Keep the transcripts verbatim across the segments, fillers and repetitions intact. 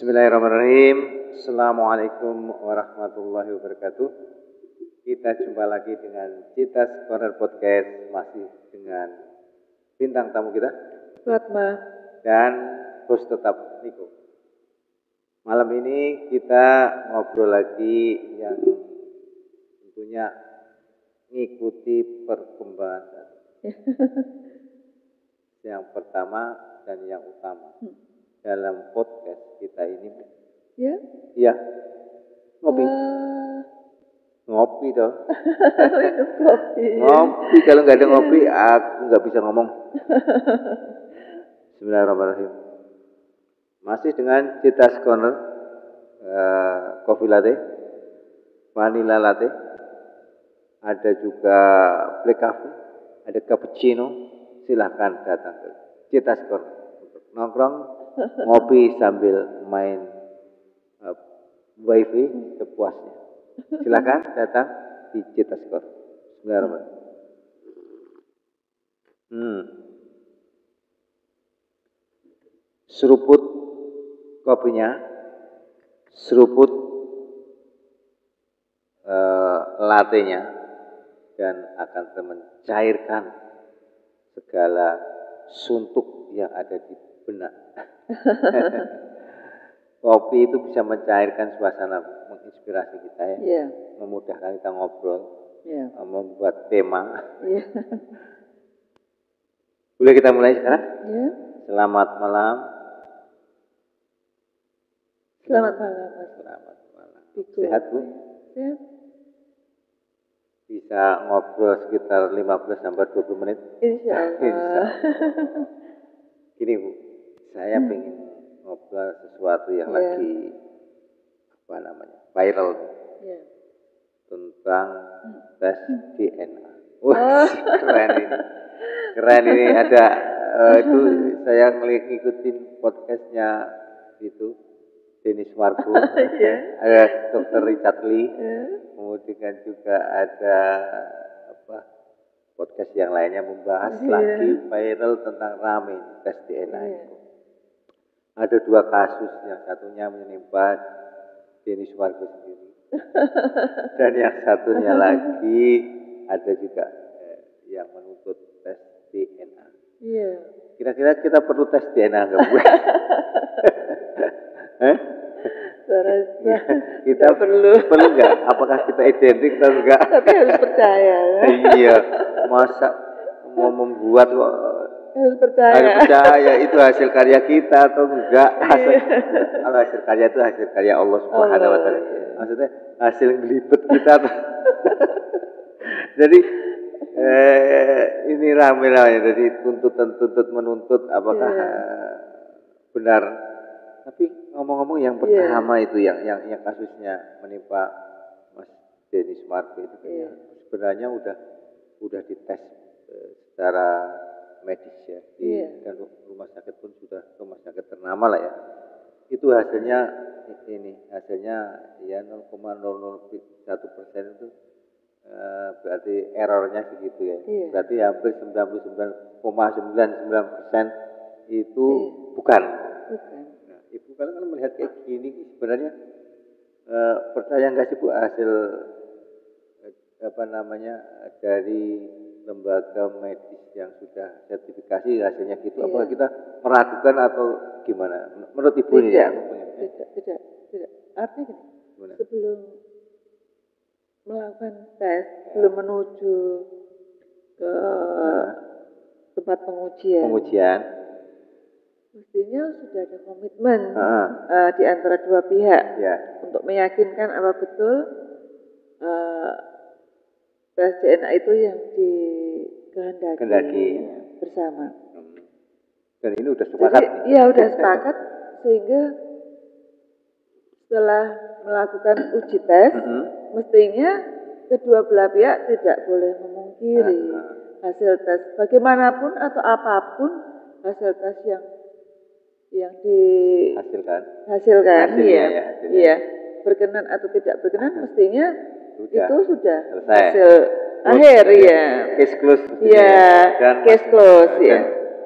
Bismillahirrahmanirrahim. Assalamualaikum warahmatullahi wabarakatuh. Kita jumpa lagi dengan Citas Corner Podcast, masih dengan bintang tamu kita Fatma dan host tetap Niko. Malam ini kita ngobrol lagi yang tentunya mengikuti perkembangan yang pertama dan yang utama dalam podcast kita ini. Ya? Iya. Ngopi. Uh... Ngopi dong. Minum kopi. Ngopi, kalau nggak ada ngopi aku nggak bisa ngomong. Bismillahirrahmanirrahim. Masih dengan Citas Corner, uh, coffee latte, vanilla latte, ada juga black coffee, ada cappuccino. Silahkan datang ke Citas Corner untuk nongkrong, ngopi sambil main uh, wifi sepuasnya. Silakan datang di Citas Corner. Bismillahirrahmanirrahim. Hmm. Seruput kopinya, seruput uh, latenya, dan akan mencairkan segala suntuk yang ada di benak. Kopi itu bisa mencairkan suasana, menginspirasi kita ya, yeah. memudahkan kita ngobrol, yeah. membuat tema. Yeah. Boleh kita mulai sekarang? Yeah. Selamat malam. Selamat malam. Mas. Selamat malam. Biku. Sehat Bu? Sehat. Bisa ngobrol sekitar lima belas sampai dua puluh menit? Insya Allah. Insya Allah. Gini Bu, saya hmm. pengen ngobrol sesuatu yang yeah. lagi apa namanya viral yeah. tentang hmm. tes D N A. Wah, oh. keren ini, keren ini ada uh, itu saya ngikutin podcastnya itu Dennis Marco, yeah. ada Dokter Richard Lee, yeah. kemudian juga ada apa podcast yang lainnya membahas yeah. lagi viral tentang rame tes D N A yeah. itu. Ada dua kasus, yang satunya menimpa Dennis Marco sendiri, dan yang satunya lagi ada juga eh, yang menuntut tes D N A. Iya. Kira-kira kita perlu tes D N A nggak Bu? eh? Ya, kita perlu perlu nggak? Apakah kita identik atau enggak? Tapi harus percaya ya. Iya, masa mau membuat kok harus percaya. Harus percaya itu hasil karya kita atau enggak? Hasil, kalau hasil karya itu hasil karya Allah Subhanahu wa taala. Maksudnya hasil ngelibet kita. Jadi eh, ini rame lah ya. Jadi tuntutan-tuntut menuntut apakah yeah. benar. Tapi ngomong-ngomong yang pertama yeah. itu yang yang yang kasusnya menimpa Mas Dennis Marco itu yeah. sebenarnya udah udah dites eh, secara medis ya di yeah. dan rumah sakit pun sudah rumah sakit ternama lah ya. Itu hasilnya ini hasilnya ya nol koma nol nol satu persen itu uh, berarti errornya segitu ya. Yeah. Berarti hampir sembilan puluh sembilan koma sembilan sembilan persen itu yeah. bukan. Bukan. Nah, Ibu kalau kan melihat kayak gini sebenarnya uh, percaya nggak sih Bu hasil uh, apa namanya dari lembaga medis yang sudah sertifikasi hasilnya gitu, iya. apakah kita meragukan atau gimana? Menurut Ibu tidak, ini ya? Tidak, tidak, tidak. Artinya gini, sebelum melakukan tes, ya. sebelum menuju ke nah. tempat pengujian, pengujian, mestinya sudah ada komitmen uh-huh. uh, di antara dua pihak ya. untuk meyakinkan apa betul uh, tes D N A itu yang dikehendaki ya, bersama. Dan ini udah sepakat. Jadi, iya udah sepakat sehingga setelah melakukan uji tes, mm-hmm. mestinya kedua belah pihak tidak boleh memungkiri uh-huh. hasil tes bagaimanapun atau apapun hasil tes yang yang dihasilkan. Hasilkan, hasilnya, iya, ya, iya, berkenan atau tidak berkenan, mestinya sudah. Itu sudah selesai. Hasil close, akhir ya. Case close. Iya, case close ya.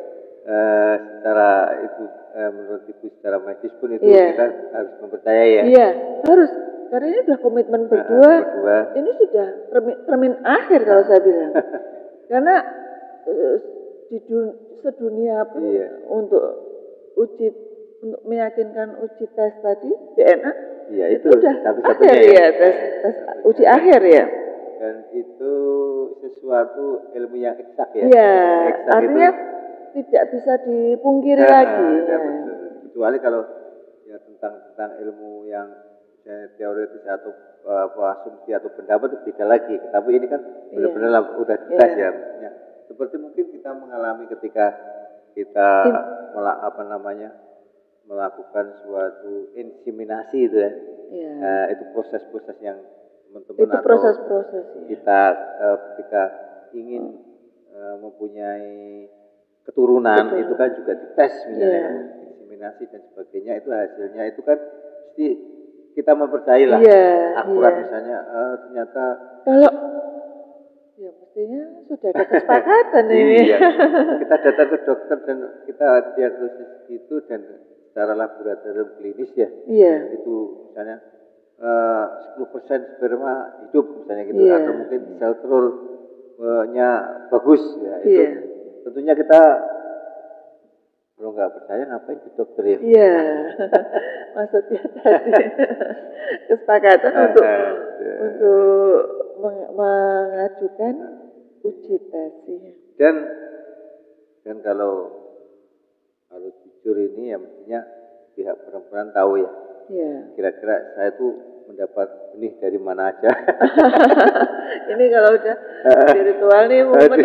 uh, secara itu uh, menurut ibu secara medis pun itu yeah. kita harus mempercayai ya. Iya, yeah, harus. Karena ini sudah komitmen berdua. Uh, berdua. Ini sudah termin, termin akhir kalau saya bilang. Karena uh, di dun, sedunia pun yeah. untuk uji untuk meyakinkan uji tes tadi D N A ya, itu, itu sudah akhir ya, ya tes, tes uji akhir ya. Dan itu sesuatu ilmu yang eksak ya. Iya, artinya itu, tidak bisa dipungkiri nah, lagi. Ya, betul. Kecuali kalau ya tentang tentang ilmu yang teoritis atau apa asumsi atau pendapat itu beda lagi. Tapi ini kan benar-benar iya. udah dites iya. ya. Maksudnya, seperti mungkin kita mengalami ketika kita melak, apa namanya melakukan suatu inseminasi itu ya. Iya. Uh, itu proses-proses yang teman-teman itu proses-proses ya. Kita uh, ketika ingin uh, mempunyai keturunan betul. Itu kan juga dites misalnya yeah. inseminasi dan sebagainya itu hasilnya itu kan pasti kita mempercayai lah yeah, akurat yeah. misalnya uh, ternyata kalau ya mestinya sudah ada kesepakatan ini iya. Kita datang ke dokter dan kita diagnosis itu dan secara laboratorium klinis ya yeah. itu misalnya uh, sepuluh persen sperma hidup misalnya gitu yeah. atau mungkin sel telurnya bagus ya itu yeah. tentunya kita kalau nggak percaya ngapain ke dokter ya? Iya, maksudnya tadi kesepakatan uh, untuk uh, uh, untuk meng mengajukan uji tes. Dan dan kalau kalau jujur ini ya mestinya pihak perempuan tahu ya. Iya. Kira-kira saya tuh mendapat benih dari mana aja. Ini kalau udah spiritual nih momen.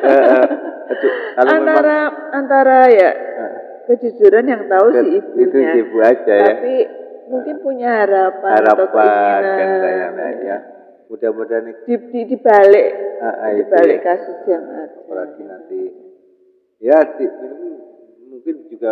antara memang, antara ya kejujuran yang tahu ke, si ibunya. Itu si ibu aja ya. Tapi mungkin punya harapan, harapan atau keinginan. Dan ya. Mudah-mudahan di, di, di balik ah, di balik ya. kasus yang ada. Apalagi nanti ya di, mungkin juga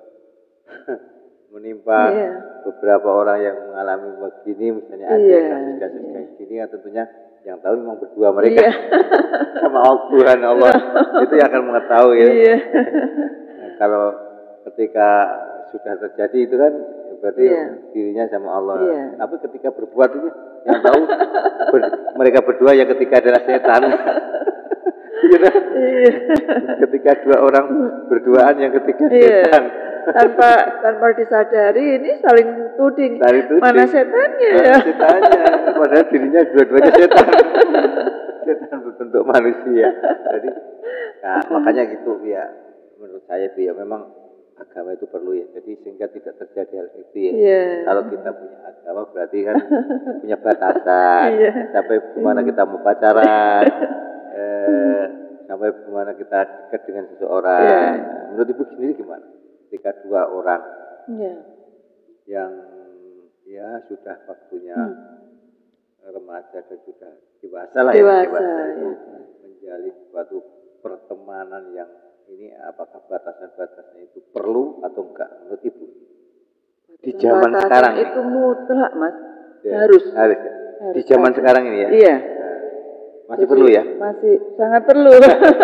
menimpa yeah. beberapa orang yang mengalami begini misalnya ada yeah. kasus-kasus yeah. kayak gini ya tentunya yang tahu memang berdua mereka yeah. sama Tuhan Allah itu yang akan mengetahui ya. Yeah. Nah, kalau ketika sudah terjadi itu kan berarti yeah. dirinya sama Allah. Yeah. Tapi ketika berbuat itu yang tahu ber, mereka berdua ya ketika adalah setan. Gitu. Yeah. Ketika dua orang berduaan yang ketiga yeah. setan. tanpa tanpa disadari ini saling tuding, saling tuding. Mana setannya mana ya setannya padahal dirinya dua-duanya setan setan berbentuk manusia jadi nah, makanya gitu ya menurut saya ya memang agama itu perlu ya jadi sehingga tidak terjadi hal itu ya yeah. Kalau kita punya agama berarti kan punya batasan yeah. Sampai kemana kita mau pacaran eh, sampai kemana kita dekat dengan seseorang yeah. Menurut ibu sendiri gimana? Ketika dua orang yeah. yang ya sudah waktunya hmm. remaja dan sudah dewasa lah dewasa, ya dewasa itu ya. Menjalin suatu pertemanan yang ini apakah batasan-batasnya itu perlu atau enggak menurut ibu di zaman batasan sekarang itu ini. Mutlak mas Ya, harus harus ya. Harus Di zaman harus. Sekarang ini ya iya nah, masih perlu ya masih sangat perlu.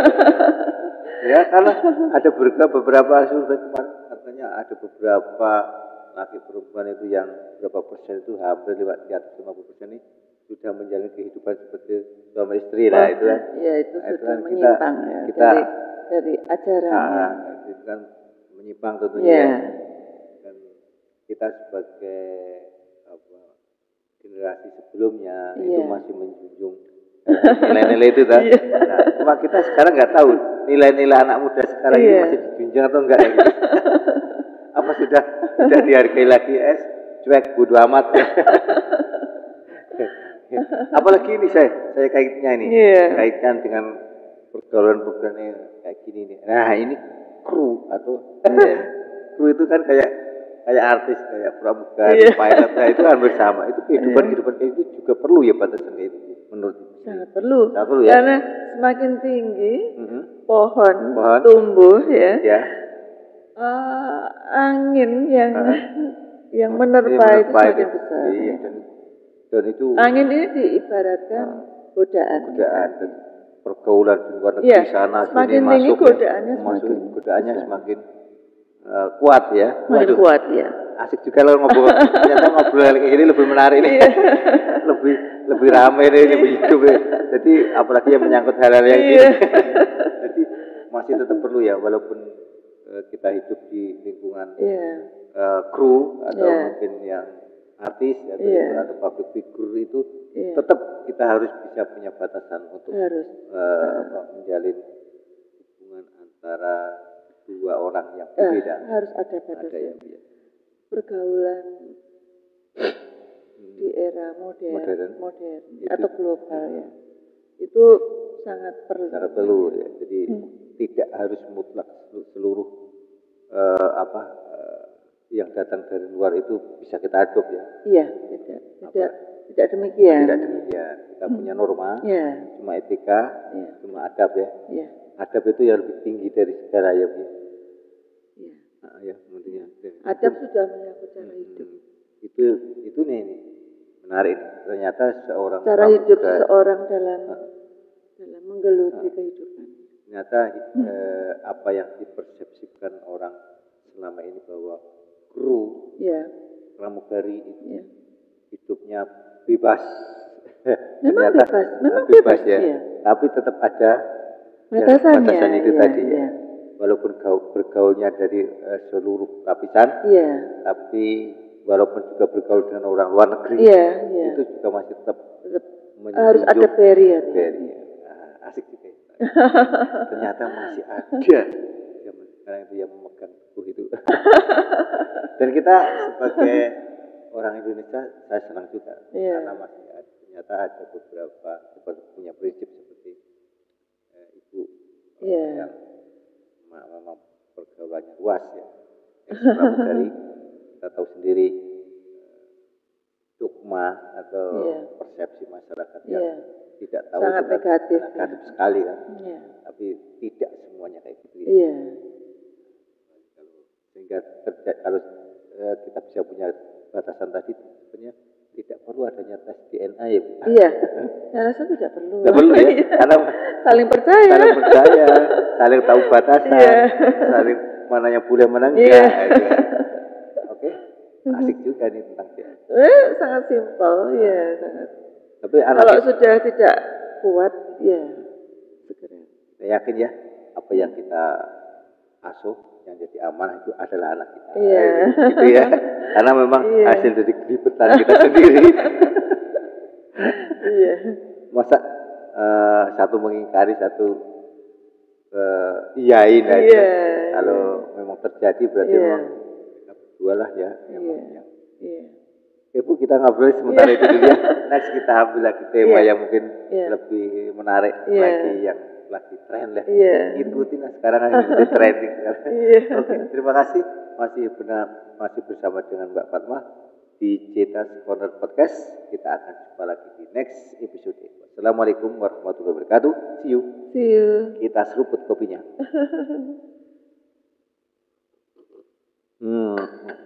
Ya karena ada beberapa survei kemarin katanya ada beberapa laki perempuan itu yang berapa persen itu hampir lewat di atas lima puluh persen ini sudah menjalani kehidupan seperti suami istri lah oh, itu kan. Iya itu nah, sudah itu kan menyimpang kita, ya kita, dari dari ajarannya. Nah, itu kan menyimpang tentunya. Yeah. Ya. Dan kita sebagai apa, generasi sebelumnya yeah. Itu masih menjunjung nilai-nilai itu kan. Yeah. Nah, cuma kita sekarang nggak tahu nilai-nilai anak muda sekarang yeah. Ini masih dijunjung atau enggak ya gitu. Apa sudah tidak dihargai lagi es cuek bodo amat. Apalagi ini saya saya kaitnya ini yeah. Kaitkan dengan pergaulan-pergaulan kayak gini nih. Nah ini kru atau yeah. Kru itu kan kayak kayak artis kayak pramugari yeah. Pilot nah, itu kan bersama itu kehidupan yeah. Kehidupan kayak itu juga perlu ya batasan kayak itu menurut sangat perlu. Sangat perlu ya. Karena semakin tinggi mm-hmm. pohon, pohon tumbuh ya. Yeah. Uh, angin yang uh, yang menerpa, menerpa itu semakin itu. Besar. Iya, dan, dan itu angin ini diibaratkan uh, godaan. Godaan. Dan pergaulan di luar negeri ya, sana semakin sini tinggi masuk godaannya ya, masuk semakin godaannya besar. semakin uh, kuat ya. Semakin kuat ya. Asik juga kalau ngobrol, ternyata ngobrol kayak gini lebih menarik nih, lebih lebih ramai nih, lebih hidup nih. Jadi apalagi yang menyangkut hal-hal yang gini, jadi masih tetap perlu ya, walaupun uh, kita hidup di lingkungan yeah. uh, kru atau yeah. mungkin yang artis atau, yeah. itu, atau public figure itu, yeah. tetap kita harus bisa punya batasan untuk harus. Uh, apa, menjalin hubungan antara dua orang yang berbeda. Uh, harus ada batasan. Ada yang, ya. Pergaulan hmm. di era modern, modern, modern atau global ya, itu sangat perlu. Sangat perlu ya. Jadi hmm. tidak harus mutlak seluruh uh, apa uh, yang datang dari luar itu bisa kita adopt ya. Iya, tidak, tidak, tidak demikian. Tidak demikian. Kita hmm. punya norma, ya. cuma etika, ya. cuma adab ya. ya. Adab itu yang lebih tinggi dari segala ya. Ya. Nah, ya, kemudian adab itu, sudah menyangkut cara hmm, hidup. Itu itu nih, nih menarik. Ternyata seorang cara hidup juga, seseorang dalam nah, dalam menggeluti nah, kehidupan. Ternyata hmm. eh, apa yang dipersepsikan orang selama ini bahwa kru, ya. pramugari itu ya. hidupnya bebas. Memang ternyata bebas, memang bebas, bebas ya. ya. Tapi tetap ada batasannya, batasan itu ya, tadi ya. ya. Walaupun gaul, bergaulnya dari uh, seluruh lapisan, yeah. tapi walaupun juga bergaul dengan orang luar negeri, yeah, yeah. itu juga masih tetap, tetap harus ada barrier. barrier. Nah, asik juga. Ternyata masih ada zaman sekarang itu yang memegang teguh itu. Dan kita sebagai orang Indonesia, saya senang juga yeah. karena masih ada, ternyata ada beberapa seperti punya prinsip seperti eh, ibu yeah. yang memang pergaulannya luas ya. Yang pramugari kita tahu sendiri dogma atau yeah. persepsi masyarakat yang yeah. tidak tahu sangat itu negatif, kan, negatif ya. sekali kan. Yeah. Tapi tidak semuanya kayak gitu. Ya. Yeah. Sehingga terjadi, kalau eh, kita bisa punya batasan tadi sebenarnya tidak perlu adanya tes D N A ya. Iya. Saya rasa tidak perlu. Tidak perlu ya. Karena saling percaya. Saling percaya, saling tahu batasan, yeah. saling mana yang boleh mana enggak. Yeah. Gitu ya. Oke, asik juga nih tentang D N A. Eh, sangat simpel, ya yeah, sangat. Tapi kalau itu, sudah tidak kuat, ya segera. Saya yakin ya, apa yang kita asuh yang jadi amanah itu adalah anak kita. Iya. Eh, gitu ya. Karena memang iya. hasil dari keliputan kita sendiri. Iya. Masa uh, satu mengingkari, satu uh, iyain aja. Iya. Kalau memang terjadi berarti iya. memang kita berdua lah ya. Iya. Yang, iya. Oke Bu, kita ngobrol sementara iya. itu dulu ya. Next kita ambil lagi tema iya. yang mungkin iya. lebih menarik iya. lagi yang lagi tren lah, yeah. ikutin lah sekarang kan ikutin trending sekarang. Yeah. Oke, terima kasih masih benar masih bersama dengan Mbak Fatma di Cetas Corner Podcast. Kita akan jumpa lagi di next episode. Assalamualaikum warahmatullahi wabarakatuh. See you. See you. Kita seruput kopinya. hmm.